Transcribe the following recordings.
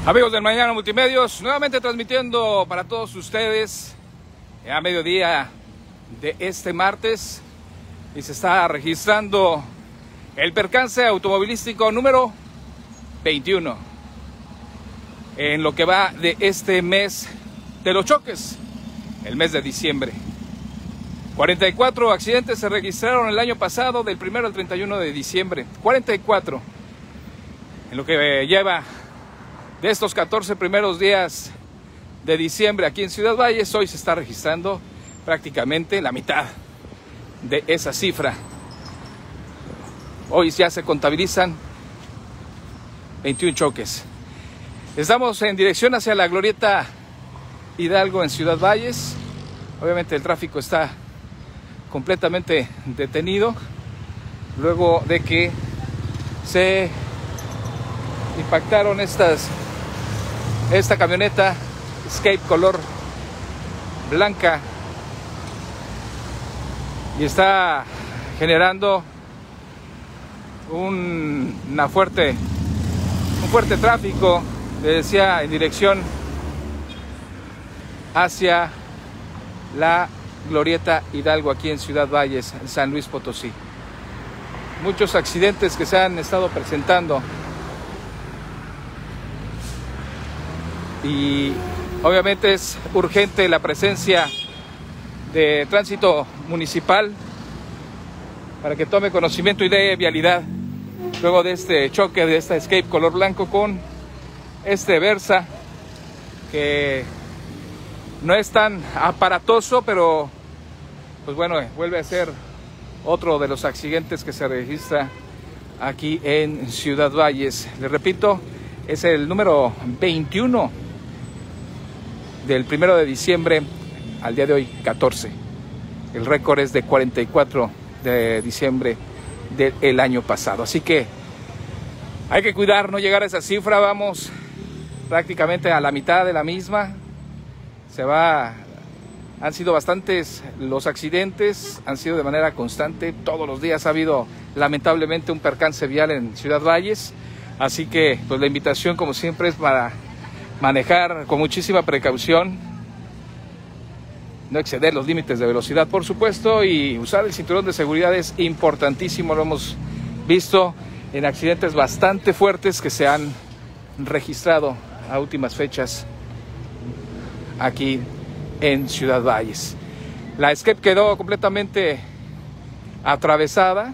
Amigos del Mañana Multimedios, nuevamente transmitiendo para todos ustedes a mediodía de este martes, y se está registrando el percance automovilístico número 21 en lo que va de este mes de los choques, el mes de diciembre. 44 accidentes se registraron el año pasado, del 1 al 31 de diciembre. 44 en lo que lleva de estos 14 primeros días de diciembre aquí en Ciudad Valles. Hoy se está registrando prácticamente la mitad de esa cifra. Hoy ya se contabilizan 21 choques. Estamos en dirección hacia la Glorieta Hidalgo en Ciudad Valles. Obviamente el tráfico está completamente detenido luego de que se impactaron esta camioneta Escape color blanca y está generando un fuerte tráfico, le decía, en dirección hacia la Glorieta Hidalgo aquí en Ciudad Valles, en San Luis Potosí. Muchos accidentes que se han estado presentando y obviamente es urgente la presencia de tránsito municipal para que tome conocimiento y dé vialidad luego de este choque de esta Escape color blanco con este Versa, que no es tan aparatoso, pero pues bueno, vuelve a ser otro de los accidentes que se registra aquí en Ciudad Valles. Les repito, es el número 21 del 1 de diciembre al día de hoy, 14. El récord es de 44 de diciembre del año pasado. Así que hay que cuidar, no llegar a esa cifra. Vamos prácticamente a la mitad de la misma. Han sido bastantes los accidentes, han sido de manera constante. Todos los días ha habido lamentablemente un percance vial en Ciudad Valles. Así que pues la invitación, como siempre, es para manejar con muchísima precaución, no exceder los límites de velocidad, por supuesto, y usar el cinturón de seguridad es importantísimo. Lo hemos visto en accidentes bastante fuertes que se han registrado a últimas fechas aquí en Ciudad Valles. La Escape quedó completamente atravesada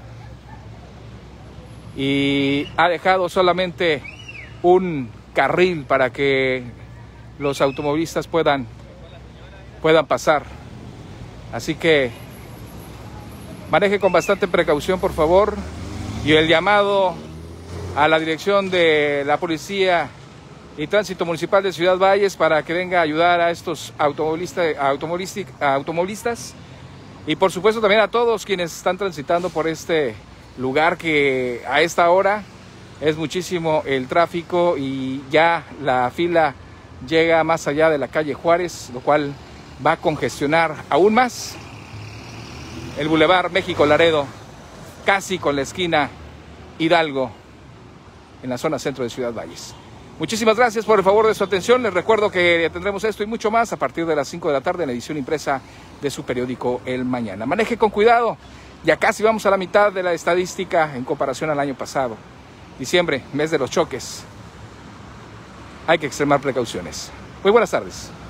y ha dejado solamente un carril para que los automovilistas puedan pasar. Así que maneje con bastante precaución, por favor, y el llamado a la dirección de la Policía y Tránsito Municipal de Ciudad Valles para que venga a ayudar a estos automovilistas y por supuesto también a todos quienes están transitando por este lugar, que a esta hora es muchísimo el tráfico y ya la fila llega más allá de la calle Juárez, lo cual va a congestionar aún más el Boulevard México Laredo, casi con la esquina Hidalgo, en la zona centro de Ciudad Valles. Muchísimas gracias por el favor de su atención. Les recuerdo que tendremos esto y mucho más a partir de las 5 de la tarde en la edición impresa de su periódico El Mañana. Maneje con cuidado, ya casi vamos a la mitad de la estadística en comparación al año pasado. Diciembre, mes de los choques. Hay que extremar precauciones. Muy buenas tardes.